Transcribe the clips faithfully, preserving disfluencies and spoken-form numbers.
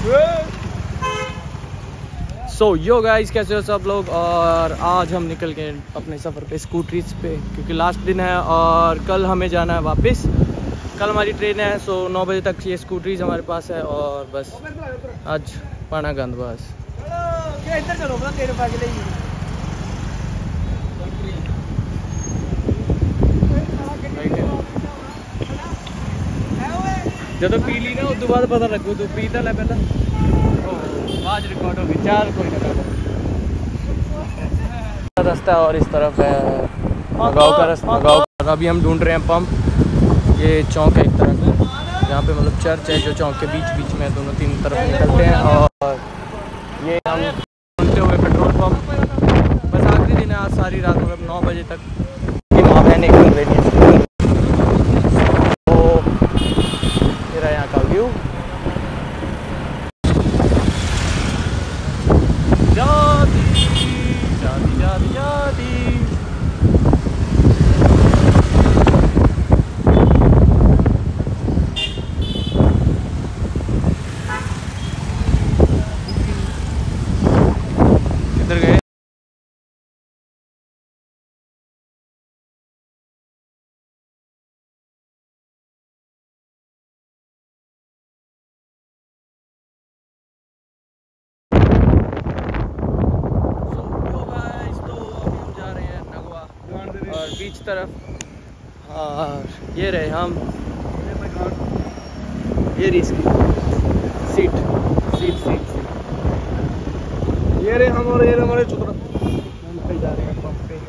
सो yo guys, कैसे हो सब लोग। और आज हम निकल गए अपने सफ़र पे स्कूटरीज पे, क्योंकि लास्ट दिन है और कल हमें जाना है वापस। कल हमारी ट्रेन है, सो नौ बजे तक ये स्कूटरीज हमारे पास है और बस आज पाना गंद बस। जो पी ली ना उस बाद पता लगू तू पीता है पहला आज रिकॉर्ड होगी चार कोई ना रास्ता और इस तरफ है गाँव का रास्ता। गाँव अभी हम ढूंढ रहे हैं पंप। ये चौक है एक तरफ है, यहाँ पे मतलब चर्च है जो चौक के बीच बीच में दोनों तीन तरफ निकलते हैं। और ये हम ढूंढते हुए पेट्रोल पंप, बस आखिरी दिन है आज, सारी रात मतलब नौ बजे तक वहाँ पे निकल रही है। तो मेरा यहाँ का व्यू जाती जाती जाती जाती किधर गए? और बीच तरफ और ये रहे हम, ये रही इसकी सीट सीट सीट सीट ये रहे हम और ये रहे हमारे चुतरा। हम पे जा रहे हैं पंप पे।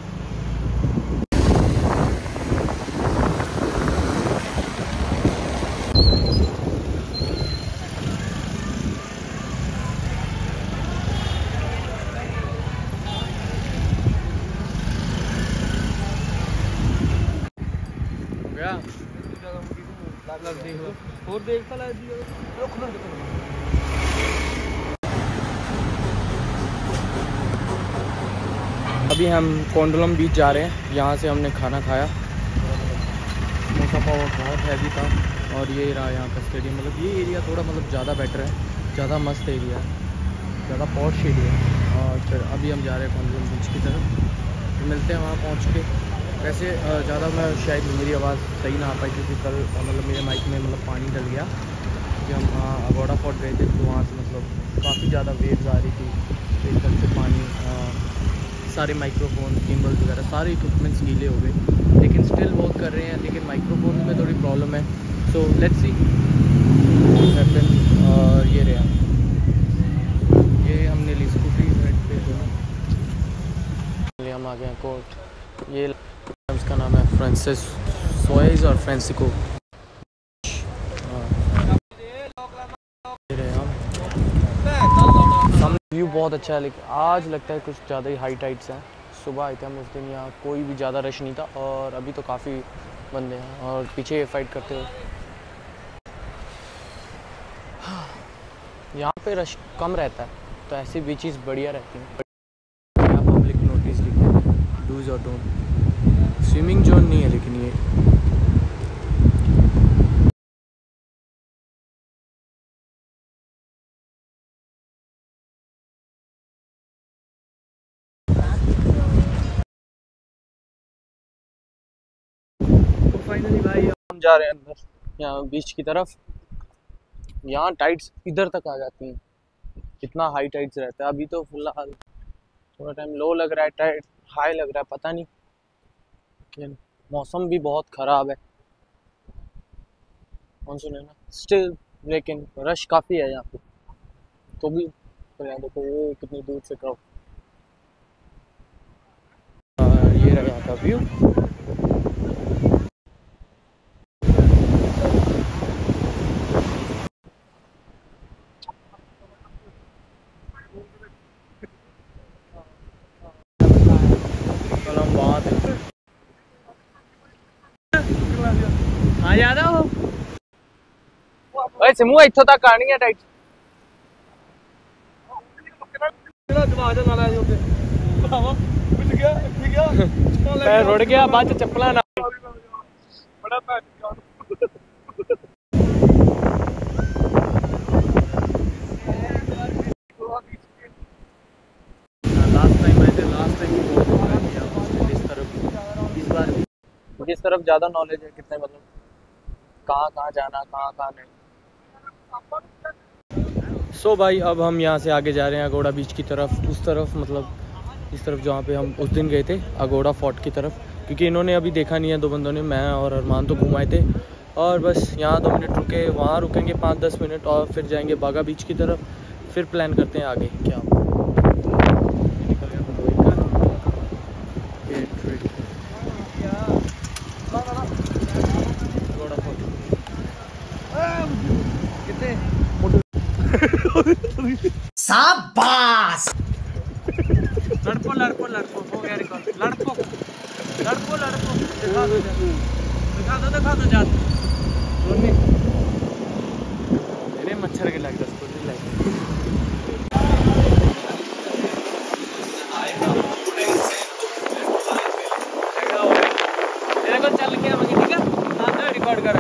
और देखता अभी हम कोंडलम बीच जा रहे हैं। यहाँ से हमने खाना खाया, समोसा पाव बहुत हैवी था। और ये रहा यहाँ का स्टेडियम। मतलब ये एरिया थोड़ा मतलब ज़्यादा बेटर है, ज़्यादा मस्त एरिया है, ज़्यादा पॉश एरिया है। और फिर अभी हम जा रहे हैं कोंडलम बीच की तरफ, तो मिलते हैं वहाँ पहुँच के। वैसे ज़्यादा मैं शायद मेरी आवाज़ सही ना आ पाई, क्योंकि कल मतलब मेरे माइक में मतलब पानी डल गया। कि हम वहाँ अगोड़ा फोर्ट गए थे, तो वहाँ से मतलब काफ़ी ज़्यादा वेव्स आ रही थी, एकदम से पानी आ, सारे माइक्रोफोन गिम्बल वगैरह सारे इक्विपमेंट्स गीले हो गए। लेकिन स्टिल वर्क कर रहे हैं, लेकिन माइक्रोफोन में थोड़ी प्रॉब्लम है। So let's see happen. और ये रहा, ये हमने ली स्कूटी रेड पे दोनों, हम आ गए हैं कोर्ट। ये उसका नाम है फ्रांसिस सोइज और फ्रांसिको। व्यू बहुत अच्छा है, लेकिन आज लगता है कुछ ज़्यादा ही हाई टाइड्स हैं। सुबह आए थे हम उस दिन, यहाँ कोई भी ज़्यादा रश नहीं था, और अभी तो काफ़ी बंदे हैं और पीछे ये फाइट करते हुए। यहाँ पे रश कम रहता है, तो ऐसी बीचेस बढ़िया रहती हैं। यहाँ पब्लिक नोटिस लिखे हैं, डूज और डोंट। स्विमिंग जोन नहीं है लेकिन ये फाइनली भाई हम जा रहे हैं अंदर, यहाँ बीच की तरफ। यहाँ टाइड्स इधर तक आ जाती हैं, इतना हाई टाइड्स रहता है। अभी तो फिलहाल थोड़ा टाइम लो लग रहा है, टाइड हाई लग रहा है, पता नहीं, लेकिन मौसम भी बहुत ख़राब है, मानसून है ना स्टिल, लेकिन रश काफ़ी है यहाँ पे। तो भी तो यहाँ देखो वो कितनी दूर से क्राउड। ये रहा यहाँ का व्यू। हाँ याद है वो समूह इत्थों तक आनी है टाइट। पैर रुड़ गया, बाद चप्पला ना किस तरफ ज़्यादा नॉलेज है, कितने मतलब कहाँ कहाँ जाना, कहाँ कहाँ नहीं। सो so भाई अब हम यहाँ से आगे जा रहे हैं अगोड़ा बीच की तरफ, उस तरफ मतलब इस तरफ जहाँ पे हम उस दिन गए थे अगोड़ा फोर्ट की तरफ, क्योंकि इन्होंने अभी देखा नहीं है दो बंदों ने, मैं और अरमान तो घुमाए थे। और बस यहाँ दो मिनट रुके, वहाँ रुकेंगे पाँच दस मिनट और फिर जाएंगे बागा बीच की तरफ, फिर प्लान करते हैं आगे क्या। शाबाश। लड़को लड़को लड़को हो गया रिकॉर्ड, लड़को लड़को लड़को दिखा दो दिखा दो दिखा दो जाते मेरे मच्छर के लग दस कुछ लग तेरे को चल के आवांगे ठीक है, साथ में रिकॉर्ड कर।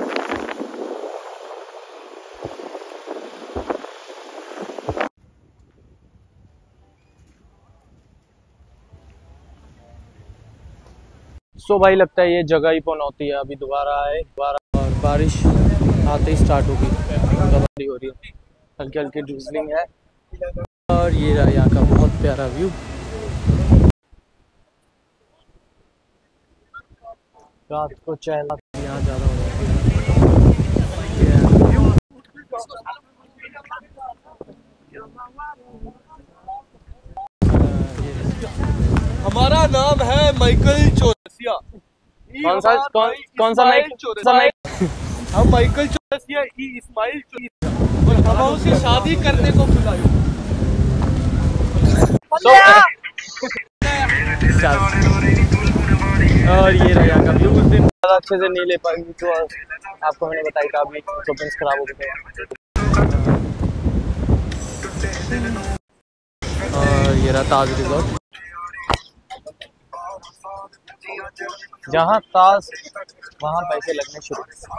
सो so भाई लगता है ये जगह ही पनौती है, अभी दोबारा आए दोबारा और बारिश आते ही स्टार्ट होगी, बूंदाबांदी हो रही है, हल्की हल्की ड्रिजलिंग है। और ये रहा यहाँ का बहुत प्यारा व्यू। रात को चहला यहाँ ज़्यादा हो जाती है। हमारा नाम है माइकल चौरसिया। कौन सा कौन कौन सा माइक हम माइकल चौरसिया ई इस्माइल चौरसिया और हम उसे शादी करने को बुलायो। और ये रहा यहाँ का व्यू। उस दिन ज़्यादा अच्छे से नहीं ले पाई तो आपको मैंने बताया था, अभी शॉपिंग्स खराब हो गए। और ये रहा ताज रिजॉर्ट, जहाँ ताज वहाँ पैसे लगने शुरू।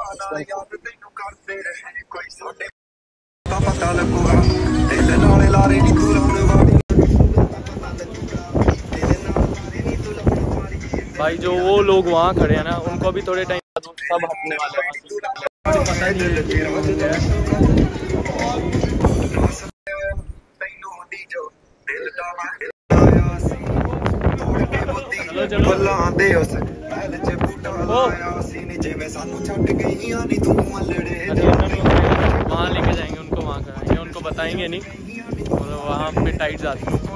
भाई जो वो लोग वहाँ खड़े हैं ना, उनको भी थोड़े टाइम बाद सब हटने वाले हैं, पता ही नहीं वहाँ लेके जाएंगे उनको, वहाँ कराएंगे, उनको बताएंगे नहीं, वहाँ पे टाइट जाती है।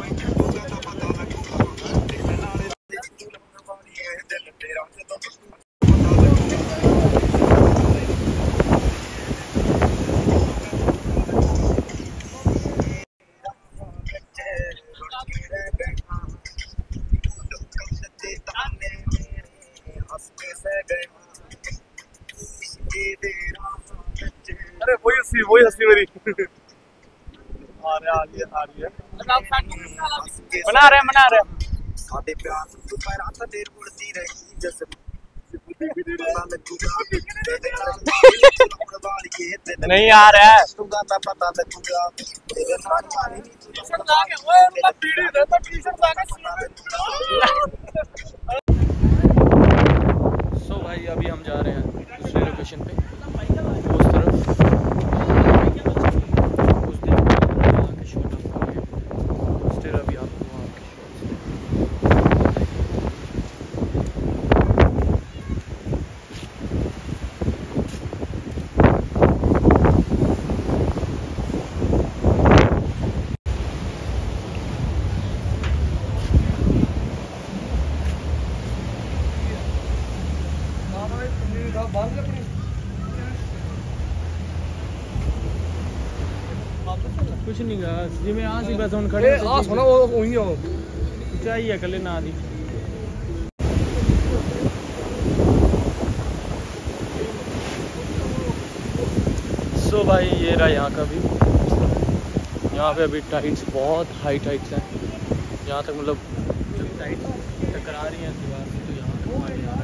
अरे वही हंसी वही हंसी मेरी आ रहा आ रही है आ रही है बना रहे बना रहे नहीं आ रहा है। सो भाई अभी हम जा रहे हैं दूसरे लोकेशन पे, उस तरफ उस दिन वहाँ के शॉट आपको उस तरह अभी आपको वहाँ के कुछ नहीं कहा जी मैं यहाँ से बस उन खड़े आ सुना वो वही हो चाहिए कल ना दी। सो भाई ये रहा यहाँ का भी, यहाँ पे अभी टाइट्स बहुत हाई टाइट्स हैं, यहाँ तक मतलब टाइट्स टकरा रही हैं दीवार से, तो यहाँ तक पानी आ रहा है।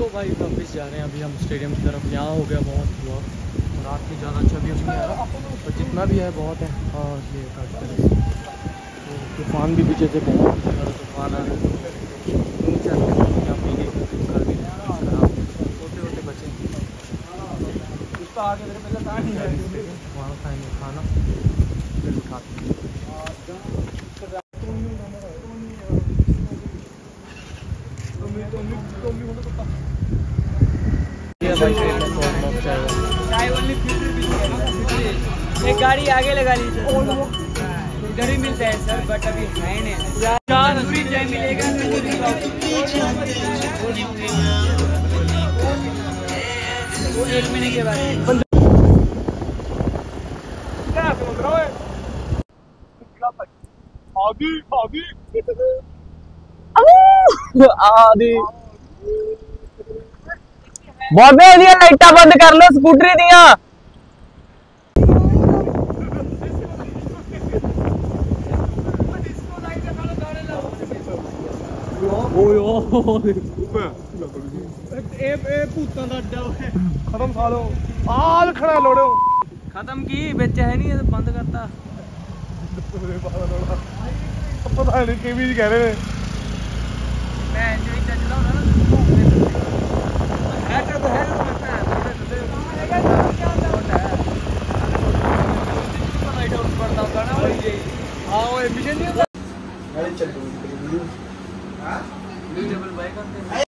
भाई वापस जा रहे हैं अभी हम स्टेडियम की तरफ। यहाँ हो गया बहुत हुआ, रात में ज़्यादा अच्छा भी नहीं आ रहा और जितना भी है बहुत है। और ये काट कर तूफान भी पीछे से बहुत ज़्यादा तूफान आ रहा है। नीचे यहाँ पी के घर भी खराब होते होते बचे। उसका आगे मेरे पहले कहाँ नहीं है, वहाँ खाएंगे खाना फिर उठाते हैं। एक गाड़ी आगे लगा ली सर, इधर ही मिलता है सर, बट अभी है नहीं। चार फ्री टाइम मिलेगा वो एक महीने के बाद। आगे आगे आदि बहुत लाइटा बंद कर लो स्कूटरी दिया। खत्म सालो आल खड़ा लोड़ो खत्म की बेचे है नहीं, बंद करता। पता नहीं के भी कह रहे हैं मैं जो चला ना है तो है हाँ वो एमिशन नहीं होता।